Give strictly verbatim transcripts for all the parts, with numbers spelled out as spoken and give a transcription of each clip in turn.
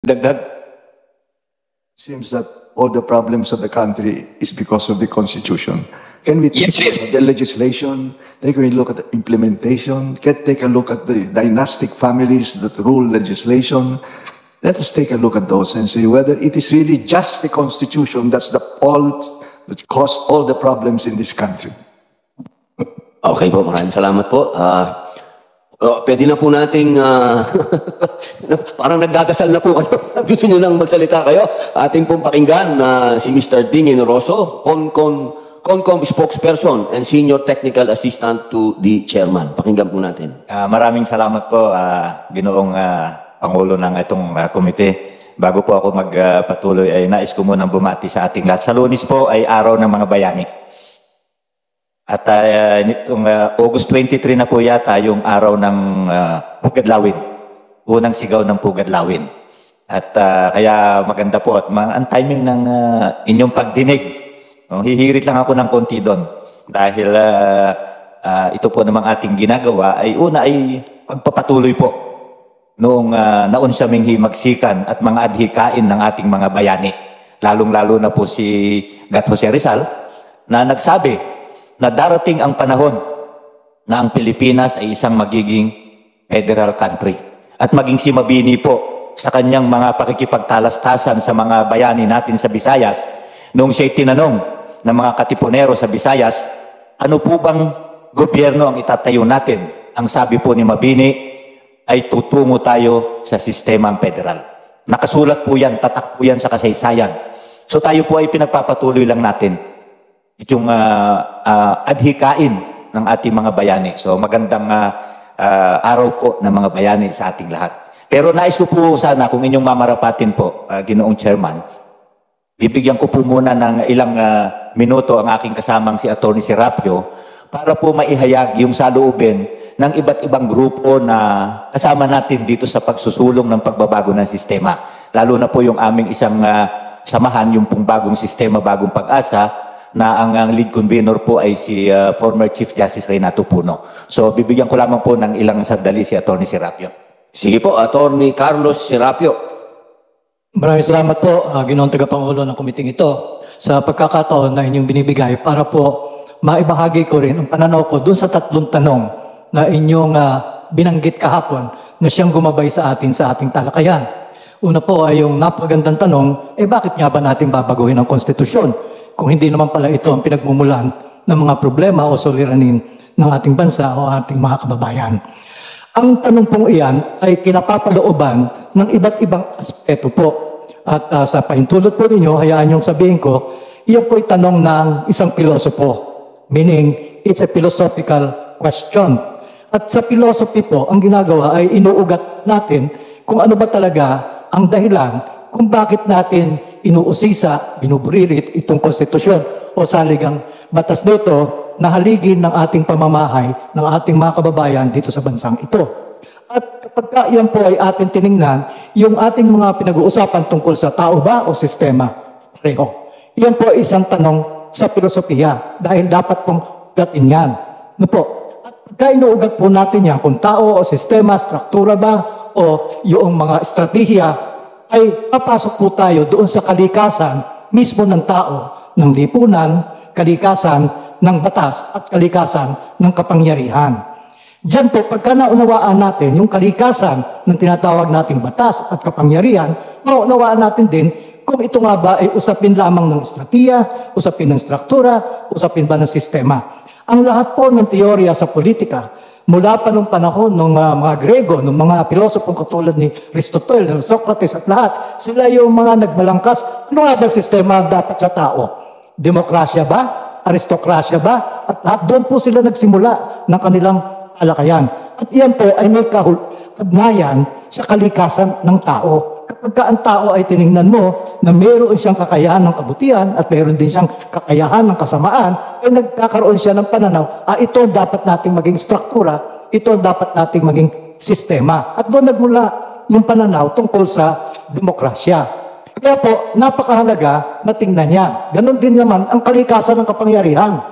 Dagdag. Seems that all the problems of the country is because of the Constitution. Can we take Yes, yes. a look at the legislation, take a look at the implementation, can take a look at the dynastic families that rule legislation? Let us take a look at those and see whether it is really just the Constitution that's the all that caused all the problems in this country. Okay po, maraming salamat po. Ah, oh, pwede na po nating, ah, parang nagdadasal na po kayo. Gusto nyo nang magsalita kayo. Ating pong pakinggan na si Mister Ding Inoroso, Concon, Concom spokesperson and senior technical assistant to the chairman. Pakinggan po natin. Uh, maraming salamat po, uh, Ginoong uh, Pangulo ng itong uh, komite. Bago po ako magpatuloy, uh, ay nais ko munang bumati sa ating lahat. Sa Lunes po ay araw ng mga bayani. At uh, nitong uh, August twenty-three na po yata yung araw ng uh, Pugadlawin. Unang sigaw ng Pugadlawin. At uh, kaya maganda po at ma- ang timing ng uh, inyong pagdinig. No, hihirit lang ako ng konti doon. Dahil uh, uh, ito po namang ating ginagawa ay una ay pagpapatuloy po noong uh, naunsyaming himagsikan at mga adhikain ng ating mga bayani. Lalong-lalo na po si Gat Jose Rizal na nagsabi na darating ang panahon na ang Pilipinas ay isang magiging federal country. At maging si Mabini po sa kanyang mga pakikipagtalastasan sa mga bayani natin sa Visayas, noong siya'y tinanong ng mga katipunero sa Visayas, ano po bang gobyerno ang itatayo natin? Ang sabi po ni Mabini ay tutungo tayo sa sistemang federal. Nakasulat po yan, tatak po yan sa kasaysayan. So tayo po ay pinagpapatuloy lang natin itong uh, uh, adhikain ng ating mga bayani. So magandang uh, uh, araw po ng mga bayani sa ating lahat. Pero nais ko po sana kung inyong mamarapatin po, uh, Ginoong Chairman, bibigyan ko po muna ng ilang uh, minuto ang aking kasamang si Attorney Serapio para po maihayag yung saloobin ng iba't ibang grupo na kasama natin dito sa pagsusulong ng pagbabago ng sistema. Lalo na po yung aming isang uh, samahan, yung pong bagong sistema, bagong pag-asa, na ang, ang lead convener po ay si uh, former Chief Justice Renato Puno. So bibigyan ko lamang po ng ilang sandali si Attorney Serapio. Sige po, Attorney Carlos Serapio. Maraming salamat po, uh, Ginoong Tagapangulo ng komiting ito, sa pagkakataon na inyong binibigay para po maibahagi ko rin ang pananaw ko dun sa tatlong tanong na inyong uh, binanggit kahapon na siyang gumabay sa atin sa ating talakayan. Una po ay yung napagandang tanong, eh bakit nga ba natin babaguhin ang konstitusyon kung hindi naman pala ito ang pinagmumulan ng mga problema o suliranin ng ating bansa o ating mga kababayan. Ang tanong pong iyan ay kinapapalooban ng iba't ibang aspeto po. At uh, sa pahintulot po ninyo, hayaan niyong sabihin ko, iyan po ay tanong ng isang pilosopo. Meaning, it's a philosophical question. At sa philosophy po, ang ginagawa ay inuugat natin kung ano ba talaga ang dahilan kung bakit natin inuusisa, binuburirit itong konstitusyon o saligang batas nito na haligin ng ating pamamahay, ng ating mga kababayan dito sa bansang ito. At kapag ka yan po ay ating tiningnan, yung ating mga pinag-uusapan tungkol sa tao ba o sistema, pareho. Yan po ay isang tanong sa filosofiya dahil dapat pong ugatin yan. Ano po? At pagka inuugat po natin yan, kung tao o sistema, struktura ba o yung mga estratehiya, ay papasok po tayo doon sa kalikasan mismo ng tao, ng lipunan, kalikasan ng batas at kalikasan ng kapangyarihan. Diyan po, pagka naunawaan natin yung kalikasan ng tinatawag nating batas at kapangyarihan, maunawaan natin din kung ito nga ba ay usapin lamang ng estratehiya, usapin ng struktura, usapin ba ng sistema. Ang lahat po ng teorya sa politika, mula pa nung panahon ng uh, mga Grego, ng mga pilosopong katulad ni Aristotle, ng Socrates at lahat, sila yung mga nagbalangkas. Ano nga ba sistema dapat sa tao? Demokrasya ba? Aristokrasya ba? At lahat doon po sila nagsimula ng kanilang talakayan. At iyan po ay may kahugnayan sa kalikasan ng tao. Kapag ang tao ay tiningnan mo na mayroon siyang kakayahan ng kabutihan at mayroon din siyang kakayahan ng kasamaan, ay nagkakaroon siya ng pananaw, ah, ito dapat nating maging struktura, ito dapat nating maging sistema. At doon nagmula yung pananaw tungkol sa demokrasya. Kaya po, napakahalaga na tingnan niya. Ganon din naman ang kalikasan ng kapangyarihan.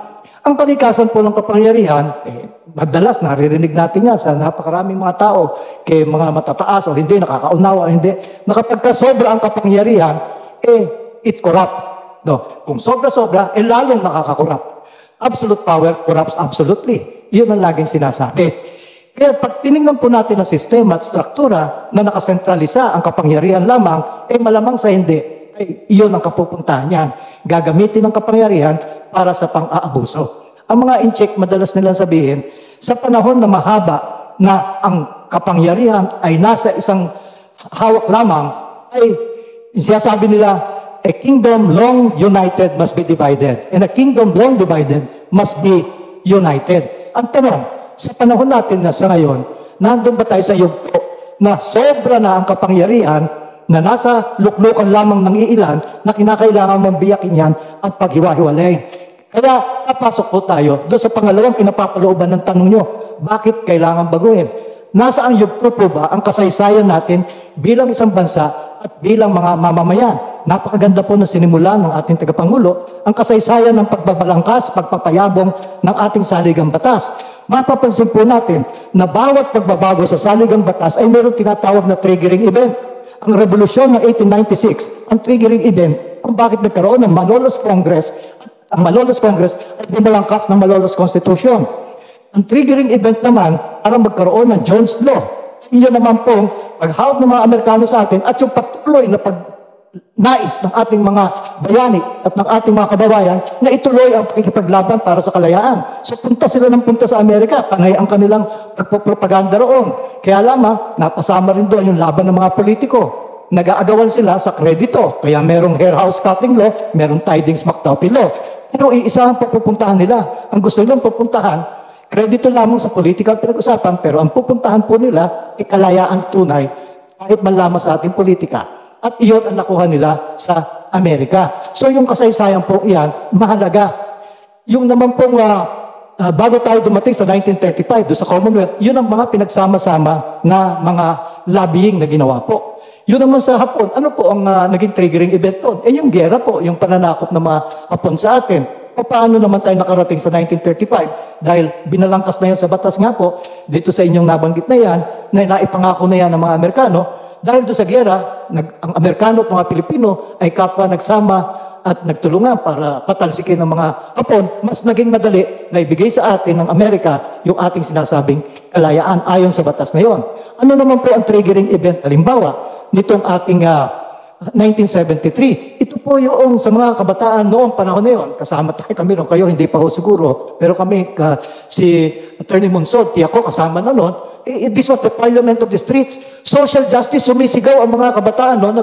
Ang kalikasan po ng kapangyarihan, eh, madalas naririnig natin nga sa napakaraming mga tao, kay mga matataas o hindi, nakakaunawa o hindi, na kapag sobra ang kapangyarihan, eh, it corrupts. No? Kung sobra-sobra, eh lalong nakakakorrupt. Absolute power corrupts absolutely. Yun ang laging sinasabi. Kaya pag tinignan po natin ang sistema at struktura na nakasentralisa ang kapangyarihan lamang, eh malamang sa hindi, ay iyon ang kapupuntahan niyan. Gagamitin ang kapangyarihan para sa pang-aabuso. Ang mga in-check, madalas nilang sabihin, sa panahon na mahaba na ang kapangyarihan ay nasa isang hawak lamang, ay siyasabi nila, a kingdom long united must be divided, and a kingdom long divided must be united. Ang tanong, sa panahon natin na sa ngayon, nandun ba tayo sa yugto na sobra na ang kapangyarihan na nasa luklukan lamang ng iilan na kinakailangan mambiyakin yan at paghiwa-hiwalayin. Kaya papasok po tayo doon sa pangalawang kinapapalooban ng tanong nyo, bakit kailangan baguhin? Nasaan yugto po ba ang kasaysayan natin bilang isang bansa at bilang mga mamamayan? Napakaganda po na sinimulan ng ating tagapangulo ang kasaysayan ng pagbabalangkas, pagpapayabong ng ating saligang batas. Mapapansin po natin na bawat pagbabago sa saligang batas ay mayroong tinatawag na triggering event. Ang revolusyon ng eighteen ninety-six, ang triggering event kung bakit nagkaroon ng Malolos Congress. Ang Malolos Congress ay binalangkas ng Malolos Constitution. Ang triggering event naman para magkaroon ng Jones Law. Iyon naman pong paghawak ng mga Amerikano sa atin at yung patuloy na pagnais ng ating mga bayani at ng ating mga kababayan na ituloy ang pakikipaglaban para sa kalayaan. So punta sila ng punta sa Amerika, panay ang kanilang pagpapropaganda roon. Kaya lamang, napasama rin doon yung laban ng mga politiko. Nag-aagawan sila sa kredito. Kaya merong hair house cutting law, merong tidings McDuffie law. Pero iisa ang pupuntahan nila. Ang gusto nilang pupuntahan, kredito lamang sa politika ang pinag-usapan, pero ang pupuntahan po nila ay kalayaan tunay kahit man lamang sa ating politika. At iyon ang nakuha nila sa Amerika. So yung kasaysayan po iyan, mahalaga. Yung naman pong uh, uh, bago tayo dumating sa nineteen thirty-five, doon sa Commonwealth, yun ang mga pinagsama-sama na mga lobbying na ginawa po. Yun naman sa Hapon, ano po ang uh, naging triggering event doon? Eh yung gera po, yung pananakop ng mga Hapon sa atin. O paano naman tayo nakarating sa nineteen thirty-five? Dahil binalangkas na yan sa batas nga po, dito sa inyong nabanggit na yan, na naipangako na yan ng mga Amerikano, dahil doon sa gera, nag, ang Amerikano at mga Pilipino ay kapwa nagsama at nagtulungan para patalsikin ng mga Hapon, mas naging madali na ibigay sa atin ng Amerika yung ating sinasabing kalayaan ayon sa batas na yon. Ano naman po ang triggering event? Halimbawa, nitong ating uh, nineteen seventy-three, ito po yung sa mga kabataan noong panahon na yon. Kasama tayo kami noon, kayo hindi pa ho siguro, pero kami, ka, si Attorney Monsod, tiyako kasama na noon, eh, this was the parliament of the streets. Social justice, sumisigaw ang mga kabataan noon at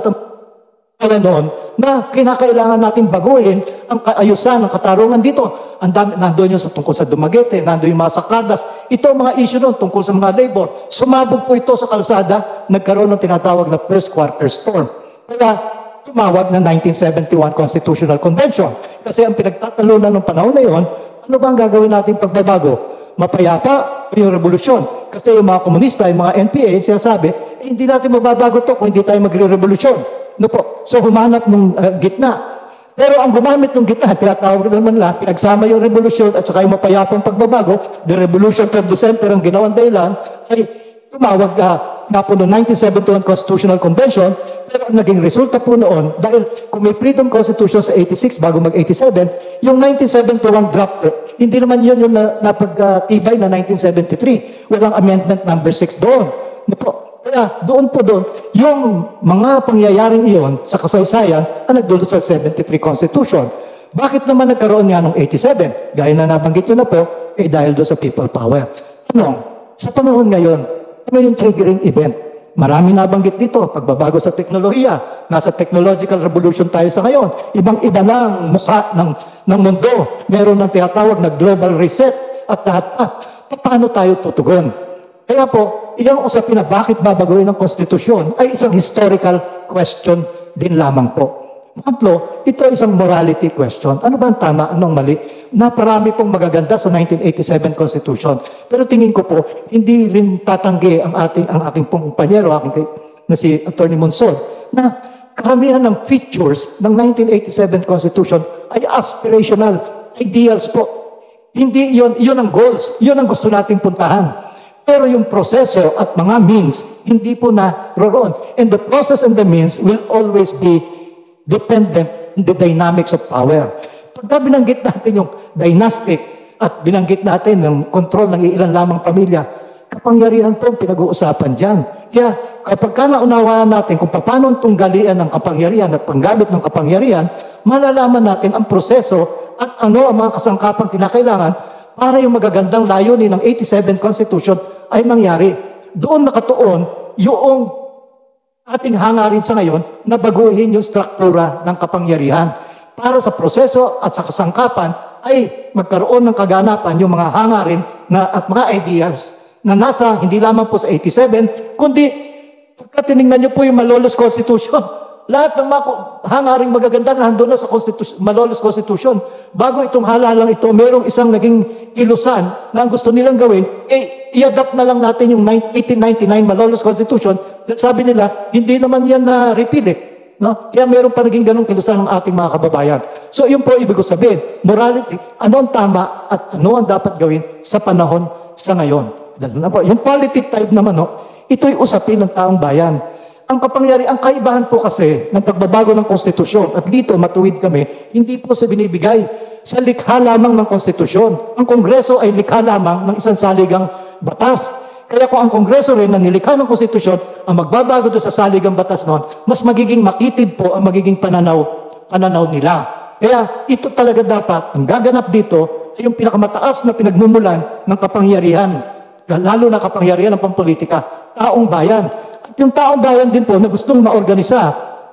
noon na kinakailangan natin baguhin ang kaayusan ng katarungan dito. Ang dami, nandoon yung sa tungkol sa Dumaguete, nandoon yung mga sakadas. Ito ang mga issue noon tungkol sa mga labor. Sumabog po ito sa kalsada, nagkaroon ng tinatawag na first quarter storm. Kaya tumawag na nineteen seventy-one Constitutional Convention. Kasi ang pinagtatalunan ng panahon na yon, ano ba ang gagawin natin pagbabago? Mapayapa o yung revolusyon? Kasi yung mga komunista, yung mga N P A, sinasabi, eh, hindi natin mababago to kung hindi tayo magre-revolusyon. No po? So humanap ng uh, gitna. Pero ang gumamit ng gitna, tinatawag naman lang, pinagsama yung revolusyon at saka yung mapayapang pagbabago, the revolution from the center ang ginawang dahilan, ay tumawag uh, nga po noong nineteen seventy-one Constitutional Convention, pero ang naging resulta po noon, dahil kung may Freedom Constitution sa eighty-six bago mag-eighty-seven, yung nineteen seventy-one draft, hindi naman yun yung na, napagtibay na nineteen seventy-three. Walang amendment number six doon. Ano po? Kaya doon po doon, yung mga pangyayaring iyon sa kasaysayan ang nagdulot sa seventy-three Constitution. Bakit naman nagkaroon nga ng eighty-seven? Gaya na nabanggit yun na po, eh dahil doon sa people power. Ano? Sa panahon ngayon, ano yung triggering event? Marami nabanggit dito, pagbabago sa teknolohiya. Nasa technological revolution tayo sa ngayon. Ibang-iba na ang mukha ng, ng mundo. Meron ng tinatawag na global reset at lahat pa. Paano tayo tutugon? Kaya po, ilang usapin na bakit babaguhin ang konstitusyon ay isang historical question din lamang po. Pangatlo, ito ay isang morality question. Ano ba ang tama? Anong mali? Naparami pong magaganda sa nineteen eighty-seven Constitution. Pero tingin ko po, hindi rin tatanggi ang ating, ang aking pong kumpanyero, aking, na si Attorney Monsod, na karamihan ng features ng nineteen eighty-seven Constitution ay aspirational ideals po. Hindi yon, yon ang goals, yon ang gusto nating puntahan. Pero yung proseso at mga means, hindi po na roon. And the process and the means will always be dependent on the dynamics of power. Pagka binanggit natin yung dynastic at binanggit natin ng control ng ilan lamang pamilya, kapangyarihan po ang pinag-uusapan dyan. Kaya kapag ka naunawaan natin kung paano tunggalian ng kapangyarihan at panggamit ng kapangyarihan, malalaman natin ang proseso at ano ang mga kasangkapang kinakailangan para yung magagandang layunin ng eighty-seven Constitution ay mangyari. Doon nakatuon yung ating hangarin sa ngayon na baguhin yung struktura ng kapangyarihan para sa proseso at sa kasangkapan ay magkaroon ng kaganapan yung mga hangarin na, at mga ideas na nasa hindi lamang po sa eighty-seven, kundi pagka tinignan niyo po yung Malolos Constitution, lahat ng mga hangaring magaganda na nandun na sa Constitution, Malolos Constitution. Bago itong halalang ito, merong isang naging kilusan na ang gusto nilang gawin, eh, i-adapt na lang natin yung eighteen ninety-nine Malolos Constitution. Sabi nila, hindi naman yan na repeal eh. No? Kaya meron pa naging ganong kilusan ng ating mga kababayan. So yun po ibig ko sabihin, morality, ano ang tama at ano ang dapat gawin sa panahon sa ngayon. Yung politic type naman, no, ito'y usapin ng taong bayan. Ang kapangyarihan, ang kaibahan po kasi ng pagbabago ng konstitusyon, at dito matuwid kami, hindi po sa binibigay sa likha lamang ng konstitusyon. Ang Kongreso ay likha lamang ng isang saligang batas. Kaya kung ang Kongreso rin na nilikha ng konstitusyon, ang magbabago doon sa saligang batas noon, mas magiging makitid po ang magiging pananaw, pananaw nila. Kaya ito talaga dapat, ang gaganap dito, ay yung pinakamataas na pinagmumulan ng kapangyarihan, lalo na kapangyarihan ng pampolitika, taong bayan. Yung taong bayan din po na gustong maorganisa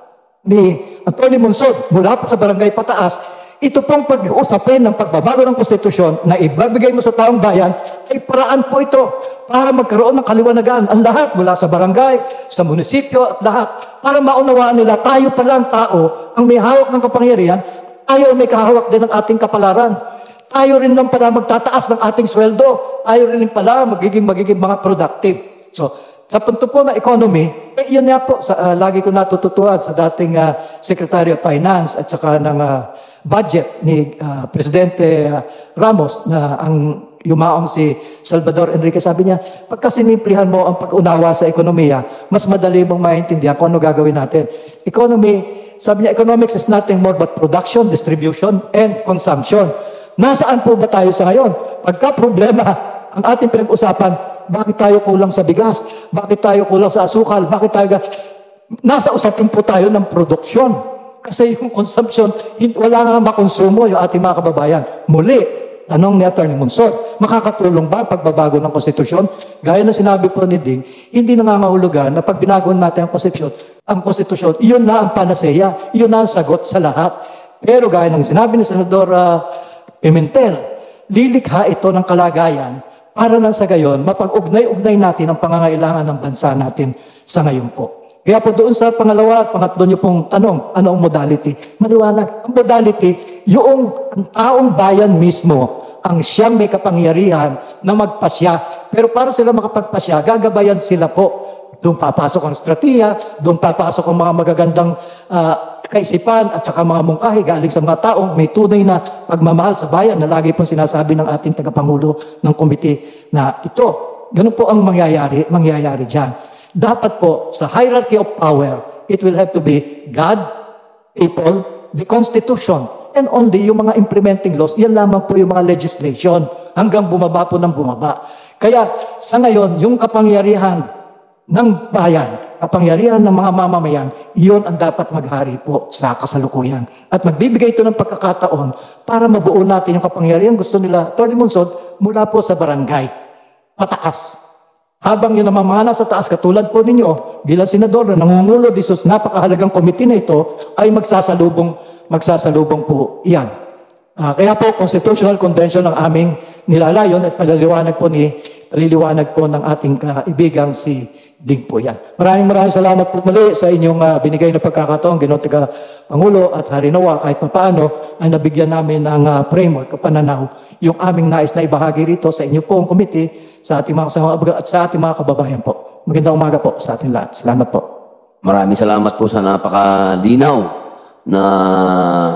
ni Atty. Monsod mula pa sa barangay pataas, ito pong pag-usapin ng pagbabago ng konstitusyon na ibabigay mo sa taong bayan, ay paraan po ito para magkaroon ng kaliwanagan. Ang lahat mula sa barangay, sa munisipyo at lahat, para maunawaan nila tayo palang tao ang may hawak ng kapangyarihan, tayo may kahawak din ng ating kapalaran. Tayo rin lang pala magtataas ng ating sweldo, tayo rin pala magiging, magiging mga productive. So, sa punto po na economy, eh, yun nga po, sa, uh, lagi ko natututuan sa dating uh, Secretary of Finance at saka ng uh, budget ni uh, Presidente uh, Ramos na ang yumaong si Salvador Enrique. Sabi niya, pagka sinimplihan mo ang pag-unawa sa ekonomiya, mas madali mong maintindihan kung ano gagawin natin. Economy, sabi niya, economics is nothing more but production, distribution, and consumption. Nasaan po ba tayo sa ngayon? Pagka problema ang ating pinag-usapan, bakit tayo kulang sa bigas? Bakit tayo kulang sa asukal? Bakit tayo... Nasa usapin po tayo ng produksyon. Kasi yung consumption, wala nga makonsumo yung ating mga kababayan. Muli, tanong ni Atty. Monsod, makakatulong ba ang pagbabago ng konstitusyon? Gaya na sinabi po ni Ding, hindi nangangahulugan na pag binago natin ang konstitusyon, ang konstitusyon, iyon na ang panaseya, iyon na ang sagot sa lahat. Pero gaya ng sinabi ni Senador uh, Pimentel, lilikha ito ng kalagayan para lang sa gayon, mapag-ugnay-ugnay natin ang pangangailangan ng bansa natin sa ngayon po. Kaya po doon sa pangalawa at pangatlo niyo pong tanong, ano ang modality? Maliwanag, ang modality, yung ang taong bayan mismo, ang siyang may kapangyarihan na magpasya. Pero para sila makapagpasya, gagabayan sila po. Doon papasok ang strategiya, doon papasok ang mga magagandang uh, kaisipan at saka mga mungkahi galing sa mga taong may tunay na pagmamahal sa bayan na lagi pong sinasabi ng ating tagapangulo ng komite na ito. Ganun po ang mangyayari, mangyayari dyan. Dapat po sa hierarchy of power, it will have to be God, people, the Constitution, and only yung mga implementing laws, yan lamang po yung mga legislation hanggang bumaba po ng bumaba. Kaya sa ngayon, yung kapangyarihan ng bayan, kapangyarihan ng mga mamamayan, iyon ang dapat maghari po sa kasalukuyan. At magbibigay ito ng pagkakataon para mabuo natin yung kapangyarihan gusto nila, Atty. Monsod, mula po sa barangay, pataas. Habang yun namamana sa taas, katulad po ninyo, bilang senador na nangungulo dito sa napakahalagang komite na ito, ay magsasalubong, magsasalubong po iyan. Uh, kaya po, Constitutional Convention ang aming nilalayon at paliliwanag po ni paliliwanag po ng ating kaibigang si Ding po yan. Maraming maraming salamat po muli sa inyong uh, binigay na pagkakataon, Ginoong Taga Pangulo at Harinawa, kahit papaano ay nabigyan namin ng uh, framework o pananaw yung aming nais na ibahagi rito sa inyo pong committee, sa ating mga kasama at sa ating mga kababayan po. Magandang umaga po sa ating lahat. Salamat po. Maraming salamat po sa napakalinaw na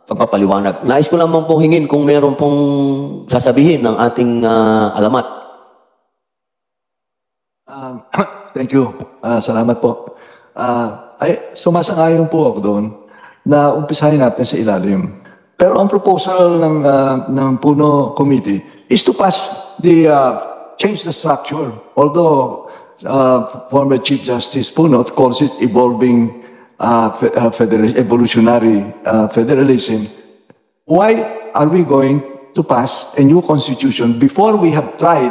pagpapaliwanag. Nais ko lamang po hingin kung meron pong sasabihin ng ating ah, alamat. Um, thank you. Ah, salamat po. Ah, ay, sumasang-ayon po ako doon na umpisahin natin sa ilalim. Pero ang proposal ng, ah, ng Puno Committee is to pass the, uh, change the structure. Although uh, former Chief Justice Puno calls it evolving uh, fe- uh, federa- evolutionary uh, federalism, why are we going to pass a new constitution before we have tried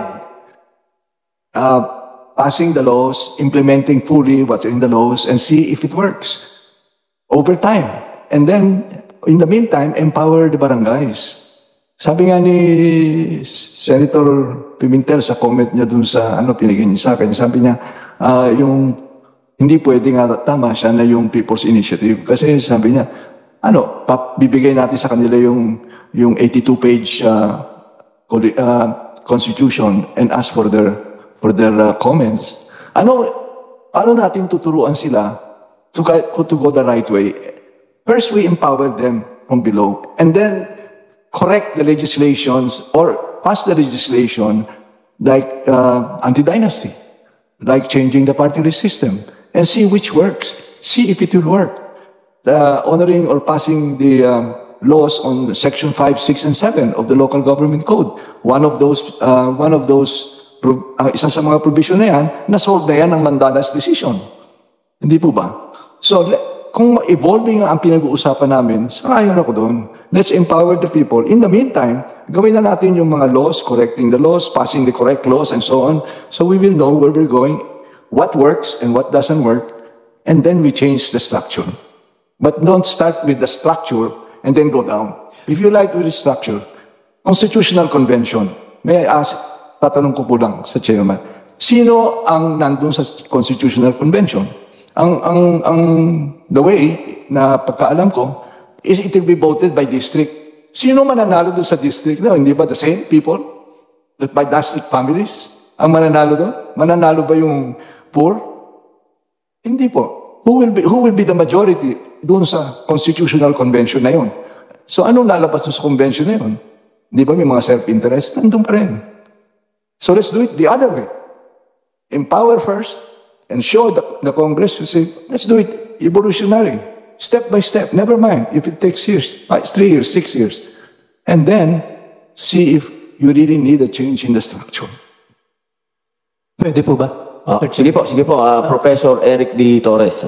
uh, passing the laws, implementing fully what's in the laws, and see if it works over time? And then, in the meantime, empower the barangays. Sabi nga ni Senator Pimentel sa comment niya dun sa ano pinigyan niya sa akin, sabi niya, ah, yung hindi pwede nga tama siya na yung People's Initiative. Kasi sabi niya, ano, pap- bibigay natin sa kanila yung yung eighty-two page uh, coli- uh, constitution and ask for their for their uh, comments. Ano, paano natin tuturuan sila to, ga- to go the right way? First, we empower them from below, and then correct the legislations or pass the legislation like uh, anti-dynasty, like changing the party list system, and see which works, see if it will work. The honoring or passing the um, laws on Section five, six, and seven of the Local Government Code. One of those, uh, one of those, pro- uh, isa sa mga provision na yan, nasolve na yan ng Mandela's decision. Hindi po ba? So, le- kung evolving ang pinag-uusapan namin, sangayon ako doon. Let's empower the people. In the meantime, gawin na natin yung mga laws, correcting the laws, passing the correct laws, and so on. So we will know where we're going, what works and what doesn't work, and then we change the structure. But don't start with the structure and then go down. If you like with the structure, Constitutional Convention, may I ask, tatanong ko po lang sa chairman, sino ang nandun sa Constitutional Convention? Ang, ang, ang, the way na pagkaalam ko, is it will be voted by district. Sino mananalo doon sa district? No, hindi ba the same people? The, by dynastic families? Ang mananalo doon? Mananalo ba yung poor? Hindi po. Who will be, who will be the majority doon sa Constitutional Convention na yun? So anong lalabas doon sa convention na yun? Di ba may mga self-interest? Nandun pa rin. So let's do it the other way. Empower first, and show the, the Congress to say, let's do it evolutionary, step by step. Never mind if it takes years, five, three years, six years. And then, see if you really need a change in the structure. Pwede po ba? Ah, sige po, sige po, ah, Professor Eric D. Torres.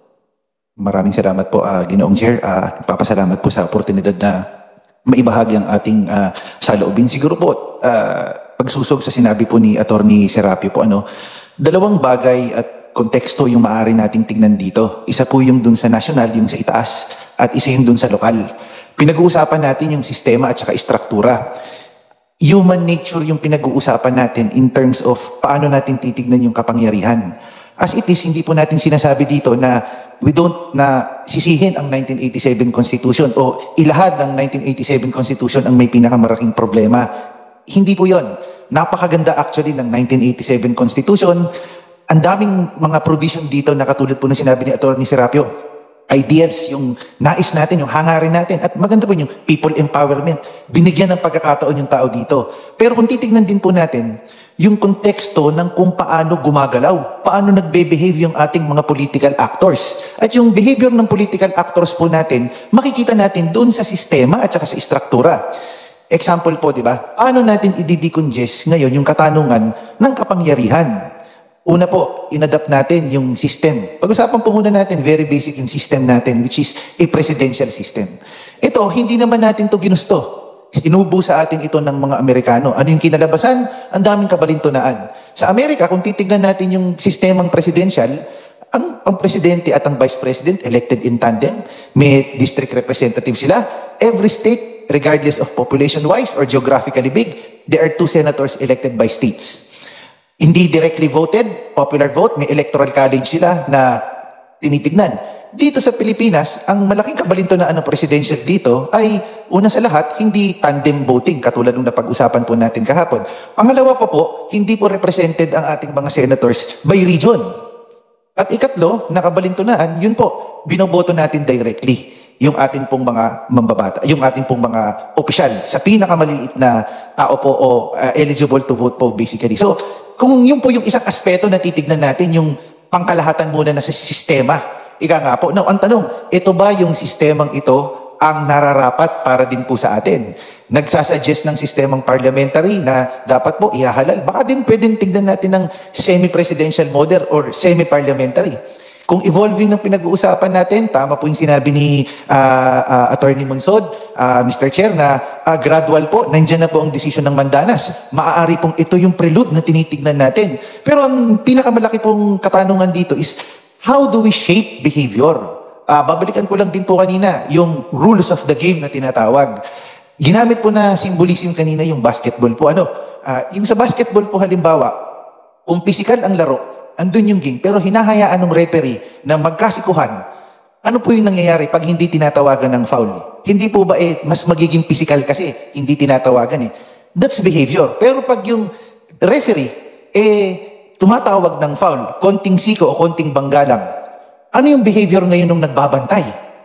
Maraming salamat po, uh, Ginoong Chair. Uh, Papasalamat po sa oportunidad na maibahagi ang ating uh, saloobin. Siguro po, uh, pagsusog sa sinabi po ni Attorney Serapio po, ano, dalawang bagay at konteksto yung maaari nating tignan dito. Isa po yung dun sa national, yung sa itaas, at isa yung dun sa lokal. Pinag-uusapan natin yung sistema at saka istruktura. Human nature yung pinag-uusapan natin in terms of paano natin titignan yung kapangyarihan. As it is, hindi po natin sinasabi dito na we don't na sisihin ang nineteen eighty-seven Constitution o ilahad ng nineteen eighty-seven Constitution ang may pinakamaraking problema. Hindi po yon. Napakaganda actually ng nineteen eighty-seven Constitution. Ang daming mga provision dito na katulad po na sinabi ni Attorney Serapio. Ideals, yung nais natin, yung hangarin natin. At maganda po yung people empowerment. Binigyan ng pagkakataon yung tao dito. Pero kung titignan din po natin, yung konteksto ng kung paano gumagalaw, paano nagbe-behave yung ating mga political actors. At yung behavior ng political actors po natin, makikita natin doon sa sistema at saka sa istruktura. Example po, di ba? Paano natin i-decongest ngayon yung katanungan ng kapangyarihan? Una po, inadapt natin yung system. Pag-usapan po muna natin, very basic yung system natin, which is a presidential system. Ito, hindi naman natin to ginusto. Sinubo sa atin ito ng mga Amerikano. Ano yung kinalabasan? Ang daming kabalintunaan. Sa Amerika, kung titignan natin yung sistemang presidential, ang, ang presidente at ang vice president elected in tandem, may district representative sila. Every state, regardless of population-wise or geographically big, there are two senators elected by states. Hindi directly voted, popular vote, may electoral college sila na tinitignan. Dito sa Pilipinas, ang malaking kabalintunaan ng presidential dito ay una sa lahat, hindi tandem voting katulad ng napag-usapan po natin kahapon. Pangalawa pa po, hindi po represented ang ating mga senators by region. At ikatlo, nakabalintunaan, yun po, binoboto natin directly. yung ating pong mga mambabata, yung ating pong mga opisyal sa pinakamaliit na tao po o uh, eligible to vote po basically. So, kung yun po yung isang aspeto na titignan natin, yung pangkalahatan muna na sa sistema. Ika nga po, now, ang tanong, ito ba yung sistemang ito ang nararapat para din po sa atin? Nagsasuggest ng sistemang parliamentary na dapat po ihahalal. Baka din pwedeng tignan natin ng semi-presidential model or semi-parliamentary. Kung evolving ng pinag-uusapan natin, tama po yung sinabi ni uh, uh, Attorney Monsod, uh, Mister Chair, na uh, gradual po, nandyan na po ang desisyon ng Mandanas. Maaari pong ito yung prelude na tinitignan natin. Pero ang pinakamalaki pong katanungan dito is, how do we shape behavior? Uh, babalikan ko lang din po kanina, yung rules of the game na tinatawag. Ginamit po na symbolism kanina yung basketball po. Ano? Uh, yung sa basketball po halimbawa, kung physical ang laro, andun yung game, pero hinahayaan ng referee na magkasikuhan. Ano po yung nangyayari pag hindi tinatawagan ng foul? Hindi po ba eh, mas magiging physical kasi, hindi tinatawagan eh. That's behavior. Pero pag yung referee, eh, tumatawag ng foul, konting siko o konting banggalang, ano yung behavior ngayon nung nagbabantay?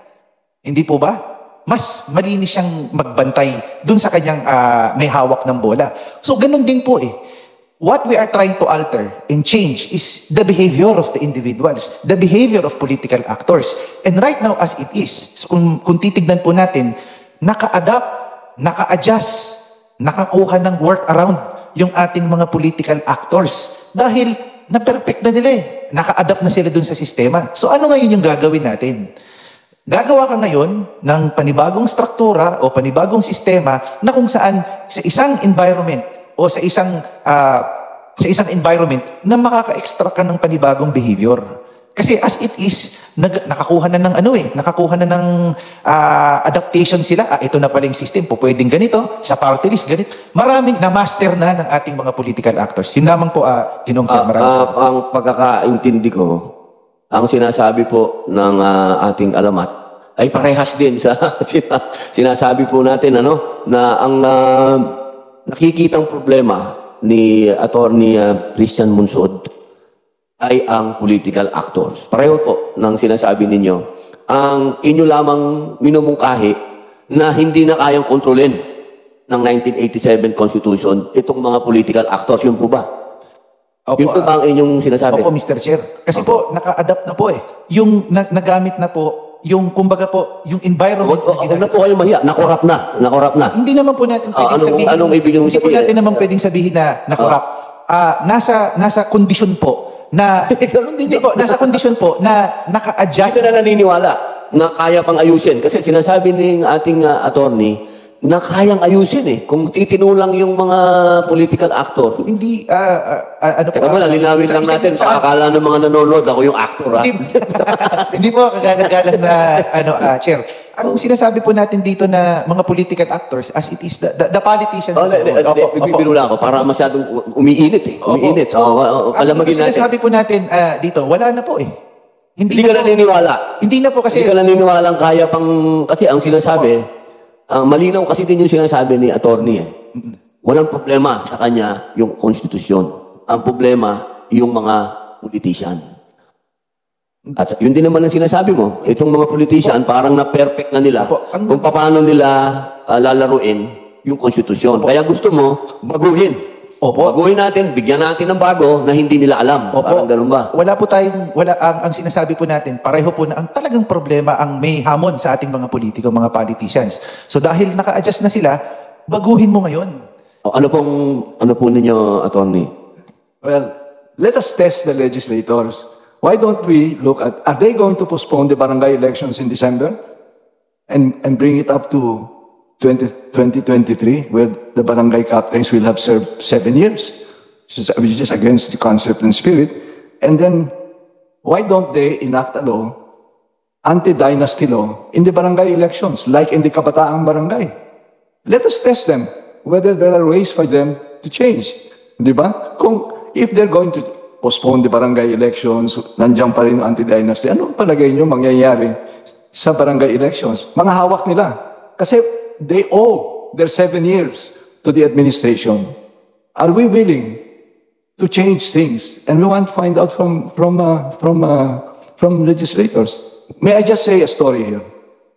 Hindi po ba? Mas malinis siyang magbantay dun sa kanyang uh, may hawak ng bola. So, ganun din po eh. What we are trying to alter and change is the behavior of the individuals, the behavior of political actors. And right now, as it is, so kung, kung titignan po natin, naka-adapt, naka-adjust, nakakuha ng workaround yung ating mga political actors. Dahil na-perfect na nila eh. Naka-adapt na sila dun sa sistema. So ano ngayon yung gagawin natin? Gagawa ka ngayon ng panibagong struktura o panibagong sistema na kung saan sa isang environment o sa isang uh, sa isang environment na makaka-extract ka ng panibagong behavior. Kasi as it is, nag, nakakuha na ng ano eh, nakakuha na ng uh, adaptation sila. Ah, ito na pala yung system po, pwedeng ganito, sa party list, ganito. Maraming na-master na ng ating mga political actors. Yun lamang po, uh, Ginong Sir, Ah, maraming ah, ang pagkakaintindi ko, ang sinasabi po ng ah, ating alamat ay parehas din sa sina- sinasabi po natin ano na ang ah, nakikitang problema ni Attorney uh, Christian Monsod ay ang political actors. Pareho po ng sinasabi ninyo. Ang inyo lamang minumungkahi na hindi na kayang kontrolin ng nineteen eighty-seven Constitution itong mga political actors. Yun po ba? Opo, Yun po ba ang inyong sinasabi? Opo, Mister Chair. Kasi po, naka-adapt na po eh. Yung na- nagamit na po, yung kumbaga po, yung environment. Huwag huwag na po kayo mahiya. Nakorap na. Nakorap na. Hindi naman po natin Ah, pwedeng anong- sabihin. anong ibig mong Hindi po sabihin? natin naman pwedeng sabihin na nakorap. Ah, nasa nasa kondisyon po na Ganun din hindi eh. po, nasa kondisyon po na naka-adjust. Kasi na naniniwala na kaya pang ayusin. Kasi sinasabi ng ating uh, attorney na kayang ayusin eh. Kung titinulang yung mga political actors. Hindi ah, ah, ah, ano po. Teka mo, ah, linawin sa lang isang- natin. sa- Sa akala ng mga nanonood, ako yung actor. Ha? Hindi, hindi po kagagalang na ano ah, chair. Ang sinasabi po natin dito na mga political actors as it is the, the, the politicians. Oh, hindi, hindi, Opo, opo. bibiro lang ako para masyadong umiinit eh. Umiinit. So, uh, Ang palamagin natin. sinasabi po natin ah, dito, wala na po eh. Hindi, Hindi ka na po, naniniwala. hindi na po kasi Hindi ka naniniwala kaya pang... Kasi ang sinasabi, ang malinaw kasi din yung sinasabi ni attorney eh. Walang problema sa kanya yung konstitusyon. Ang problema, yung mga politician. At yun din naman ang sinasabi mo. Itong mga politician, parang na-perfect na nila Opo. Ang- kung paano nila ah, lalaruin yung konstitusyon. Kaya gusto mo, baguhin. Opo. Baguhin natin, bigyan natin ng bago na hindi nila alam. Opo. Parang ganun ba? Wala po tayong, wala, ang, ang sinasabi po natin, pareho po na ang talagang problema ang may hamon sa ating mga politiko, mga politicians. So dahil naka-adjust na sila, baguhin mo ngayon. O, ano pong, ano po ninyo, attorney? Well, let us test the legislators. Why don't we look at, are they going to postpone the barangay elections in December and, and bring it up to twenty twenty-three, where the barangay captains will have served seven years, which is, which is against the concept and spirit. And then, why don't they enact a law, anti-dynasty law, in the barangay elections, like in the Kabataang barangay? Let us test them, whether there are ways for them to change. Di ba? Kung, if they're going to postpone the barangay elections, nandiyan pa rin yung anti-dynasty, ano palagay nyo mangyayari sa barangay elections? Mga hawak nila. Kasi they owe their seven years to the administration. Are we willing to change things? And we want to find out from, from, uh, from, uh, from legislators. May I just say a story here?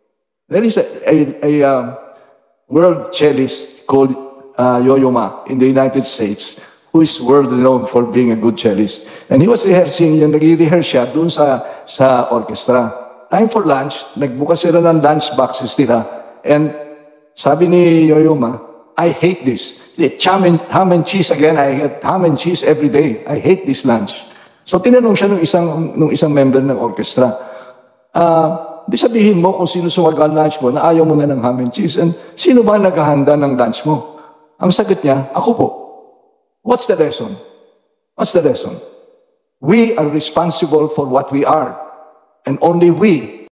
There is a, a, a um, world cellist called uh, Yo-Yo Ma in the United States, who is world renowned for being a good cellist. And he was rehearsing, yung nag-rehearse siya dun sa, sa orchestra. Time for lunch, nagbukas sila ng lunch boxes nila. And sabi ni Yo-Yo Ma, I hate this. The ham and, ham and cheese again, I get ham and cheese every day. I hate this lunch. So tinanong siya nung isang, nung isang member ng orchestra, ah, di sabihin mo kung sino sumagal lunch mo na ayaw mo na ng ham and cheese. And sino ba naghahanda ng lunch mo? Ang sagot niya, ako po. What's the lesson? What's the lesson? We are responsible for what we are. And only we